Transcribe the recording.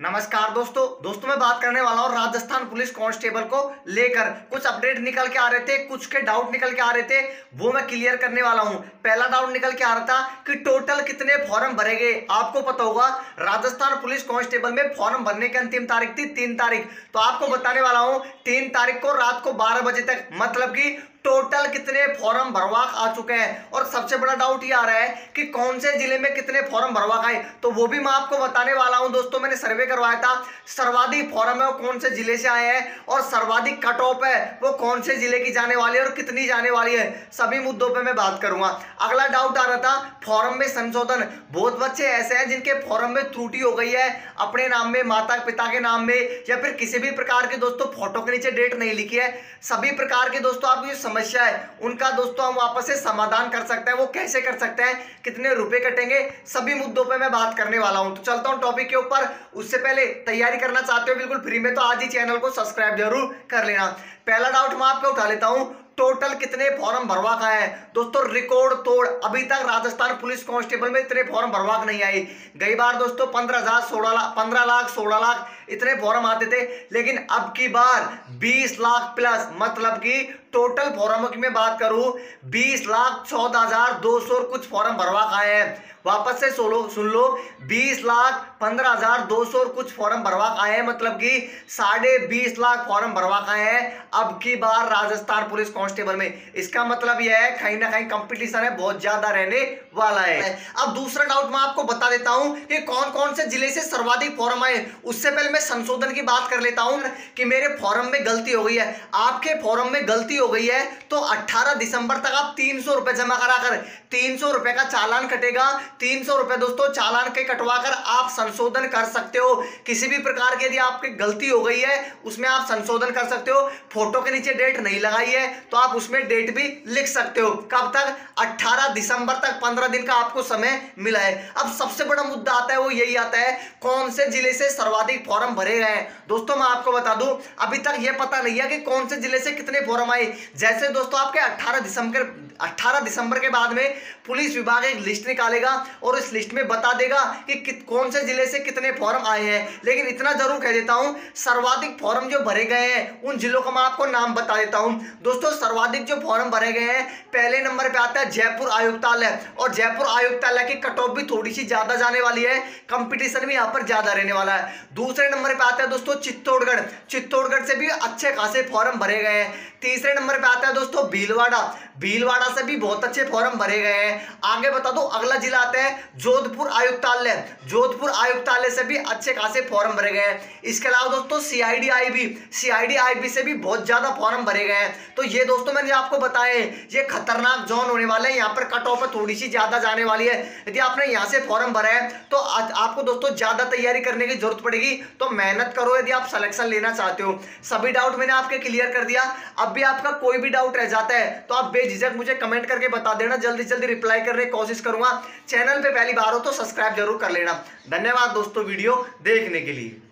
नमस्कार दोस्तों मैं बात करने वाला हूँ राजस्थान पुलिस कांस्टेबल को लेकर। कुछ अपडेट निकल के आ रहे थे, कुछ के डाउट निकल के आ रहे थे, वो मैं क्लियर करने वाला हूँ। पहला डाउट निकल के आ रहा था कि टोटल कितने फॉर्म भरे गए। आपको पता होगा राजस्थान पुलिस कांस्टेबल में फॉर्म भरने की अंतिम तारीख थी 3 तारीख। तो आपको बताने वाला हूँ 3 तारीख को रात को 12 बजे तक, मतलब कि टोटल कितने फॉर्म भरवाक आ चुके हैं। और सबसे बड़ा डाउट ये आ रहा है कि कौन से जिले में कितने फॉर्म भरवाक आए, तो वो भी मैं आपको बताने वाला हूं। दोस्तों मैंने सर्वे करवाया था, सर्वाधिक फॉर्म है वो कौन से जिले से आए हैं और सर्वाधिक कट ऑफ है वो कौन से जिले की जाने वाली है और कितनी जाने वाली है, सभी मुद्दों पे मैं बात करूंगा। अगला डाउट आ रहा था फॉर्म में संशोधन। बहुत बच्चे ऐसे हैं जिनके फॉर्म में त्रुटि हो गई है, अपने नाम में, माता पिता के नाम में, या फिर किसी भी प्रकार के दोस्तों फोटो के नीचे डेट नहीं लिखी है। सभी प्रकार के दोस्तों आपकी समस्या है उनका दोस्तों हम वापस से समाधान कर सकते हैं। वो कैसे कर सकते हैं, कितने रुपए कटेंगे, सभी मुद्दों पे मैं बात करने वाला हूं। तो चलता हूं टॉपिक के ऊपर। उससे पहले तैयारी करना चाहते हो बिल्कुल फ्री में, तो आज ही चैनल को सब्सक्राइब जरूर कर लेना। पहला डाउट मैं आपको उठा लेता हूं, टोटल कितने फॉर्म भरवाक आए हैं। दोस्तों रिकॉर्ड तोड़, अभी तक राजस्थान पुलिस कांस्टेबल में इतने फॉर्म भरवाक नहीं आए। गई बार दोस्तों 15,000, 16 लाख, 15 लाख, 16 लाख इतने फॉर्म आते थे, लेकिन अब की बार 20 लाख प्लस, मतलब कि टोटल फॉर्म की मैं बात करूं 20,14,200 और कुछ फॉर्म भरवाक आए हैं। वापस से सुन लो 20,15,200 और कुछ फॉर्म भरवाक आए हैं, मतलब कि 20.5 लाख फॉर्म भरवाक आए हैं अब की बार राजस्थान पुलिस कांस्टेबल में। इसका मतलब यह है कहीं ना कहीं कंपटीशन है बहुत ज्यादा रहने वाला है। अब दूसरा डाउट मैं आपको बता देता हूं कि कौन कौन से जिले से सर्वाधिक फॉर्म आए। उससे पहले मैं संशोधन की बात कर लेता हूं कि मेरे फॉर्म में गलती हो गई है, आपके फॉर्म में गलती हो गई है, तो 18 दिसंबर तक आप 300 रुपए जमा कराकर 300 रुपए का चालान कटेगा। 300 रुपए दोस्तों चालान के कटवाकर आप संशोधन कर सकते हो। किसी भी प्रकार की यदि आपकी गलती हो गई है उसमें आप संशोधन कर सकते हो। फोटो के नीचे डेट नहीं लगाई है तो आप उसमें डेट भी लिख सकते हो। कब तक? 18 दिसंबर तक, 15 दिन का आपको समय मिला है। अब सबसे बड़ा मुद्दा आता है, वो यही आता है कौन से जिले से सर्वाधिक फॉर्म भरे गए हैं। दोस्तों मैं आपको बता दूं अभी तक यह पता नहीं है कि कौन से जिले से कितने फॉर्म आए। जैसे दोस्तों आपके 18 दिसंबर के बाद में पुलिस विभाग एक लिस्ट निकालेगा और इस लिस्ट में बता देगा कि कौन से जिले से कितने फॉर्म आए हैं। लेकिन इतना जरूर कह देता हूं सर्वाधिक फॉर्म जो भरे गए हैं उन जिलों का मैं आपको नाम बता देता हूं। दोस्तों सर्वाधिक जो फॉर्म भरे गए हैं, पहले नंबर पे आता है जयपुर आयुक्तालय, और जयपुर आयुक्तालय की कट ऑफ भी थोड़ी सी ज्यादा जाने वाली है, कंपटीशन भी यहां पर ज्यादा रहने वाला है। दूसरे नंबर पे आता है दोस्तों चित्तौड़गढ़ से भी अच्छे खासे फॉर्म भरे गए हैं। तीसरे नंबर पे आता है दोस्तों भीलवाड़ा से भी बहुत अच्छे फॉर्म भरे गए हैं। आगे बता दो अगला जिला आता है जोधपुर आयुक्तालय से भी अच्छे खासे फॉर्म भरे गए हैं। इसके अलावा दोस्तों सीआईडी से भी बहुत ज्यादा फॉर्म भरे गए हैं। तो ये दोस्तों मैंने आपको बताए ये खतरनाक जोन होने वाले हैं, यहाँ पर कट ऑफ थोड़ी सी ज्यादा जाने वाली है। यदि आपने यहाँ से फॉर्म भरा है तो आपको दोस्तों ज्यादा तैयारी करने की जरूरत पड़ेगी, तो मेहनत करो यदि आप सिलेक्शन लेना चाहते हो। सभी डाउट मैंने आपके क्लियर कर दिया। अब भी आपका कोई भी डाउट रह जाता है तो आप बेझिझक मुझे कमेंट करके बता देना, जल्दी जल्दी रिप्लाई करने की कोशिश करूंगा। चैनल पे पहली बार हो तो सब्सक्राइब जरूर कर लेना। धन्यवाद दोस्तों वीडियो देखने के लिए।